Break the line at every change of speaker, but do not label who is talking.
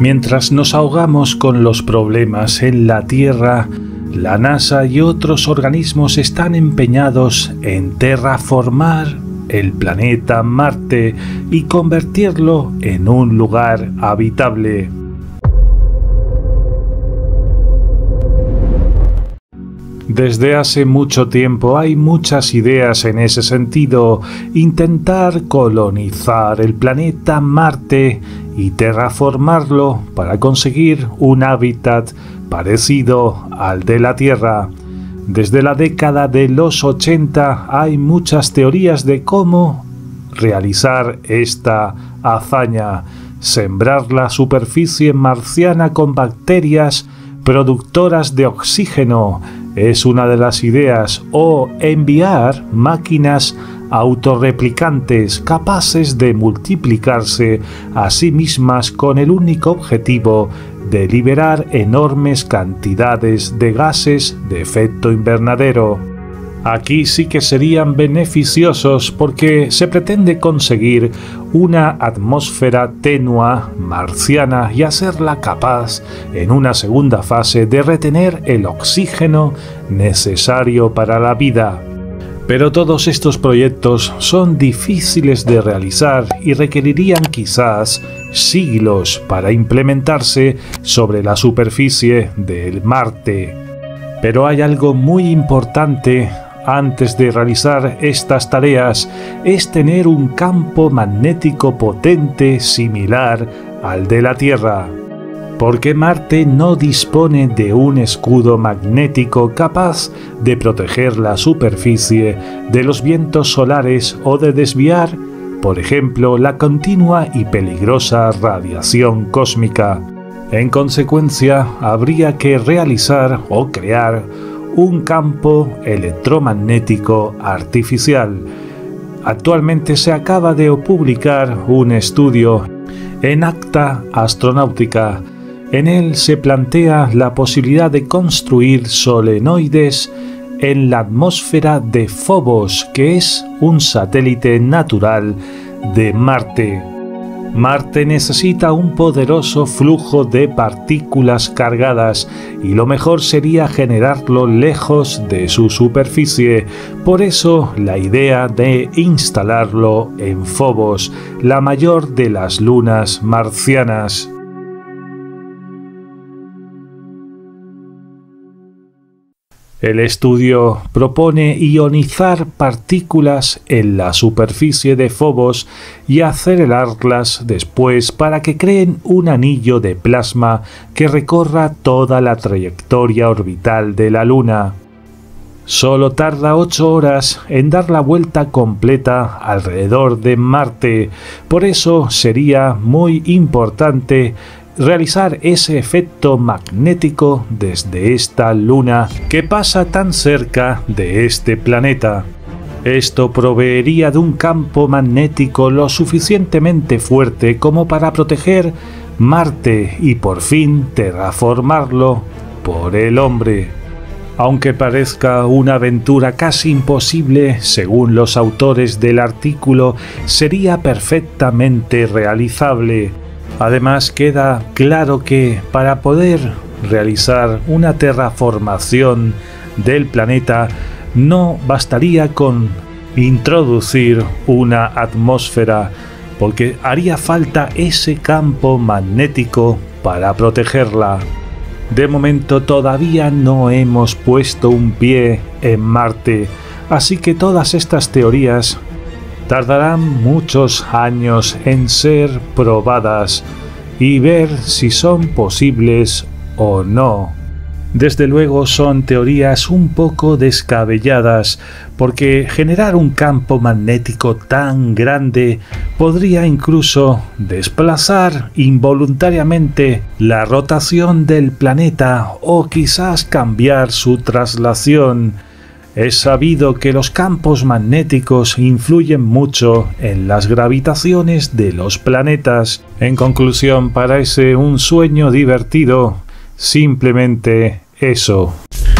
Mientras nos ahogamos con los problemas en la Tierra, la NASA y otros organismos están empeñados en terraformar el planeta Marte y convertirlo en un lugar habitable. Desde hace mucho tiempo hay muchas ideas en ese sentido, intentar colonizar el planeta Marte y terraformarlo para conseguir un hábitat parecido al de la Tierra. Desde la década de los 80 hay muchas teorías de cómo realizar esta hazaña, sembrar la superficie marciana con bacterias productoras de oxígeno es una de las ideas, o enviar máquinas autorreplicantes capaces de multiplicarse a sí mismas con el único objetivo de liberar enormes cantidades de gases de efecto invernadero. Aquí sí que serían beneficiosos porque se pretende conseguir una atmósfera tenua marciana y hacerla capaz en una segunda fase de retener el oxígeno necesario para la vida. Pero todos estos proyectos son difíciles de realizar y requerirían quizás siglos para implementarse sobre la superficie del Marte. Pero hay algo muy importante antes de realizar estas tareas, es tener un campo magnético potente similar al de la Tierra, porque Marte no dispone de un escudo magnético capaz de proteger la superficie de los vientos solares o de desviar, por ejemplo, la continua y peligrosa radiación cósmica. En consecuencia, habría que realizar o crear un campo electromagnético artificial. Actualmente se acaba de publicar un estudio en Acta Astronáutica. En él se plantea la posibilidad de construir solenoides en la atmósfera de Phobos, que es un satélite natural de Marte. Marte necesita un poderoso flujo de partículas cargadas y lo mejor sería generarlo lejos de su superficie. Por eso la idea de instalarlo en Phobos, la mayor de las lunas marcianas. El estudio propone ionizar partículas en la superficie de Phobos y acelerarlas después para que creen un anillo de plasma que recorra toda la trayectoria orbital de la Luna. Solo tarda 8 horas en dar la vuelta completa alrededor de Marte, por eso sería muy importante realizar ese efecto magnético desde esta luna que pasa tan cerca de este planeta. Esto proveería de un campo magnético lo suficientemente fuerte como para proteger Marte y por fin terraformarlo por el hombre. Aunque parezca una aventura casi imposible, según los autores del artículo, sería perfectamente realizable. Además, queda claro que para poder realizar una terraformación del planeta no bastaría con introducir una atmósfera, porque haría falta ese campo magnético para protegerla. De momento todavía no hemos puesto un pie en Marte, así que todas estas teorías tardarán muchos años en ser probadas y ver si son posibles o no. Desde luego son teorías un poco descabelladas, porque generar un campo magnético tan grande podría incluso desplazar involuntariamente la rotación del planeta o quizás cambiar su traslación. Es sabido que los campos magnéticos influyen mucho en las gravitaciones de los planetas. En conclusión, parece un sueño divertido, simplemente eso.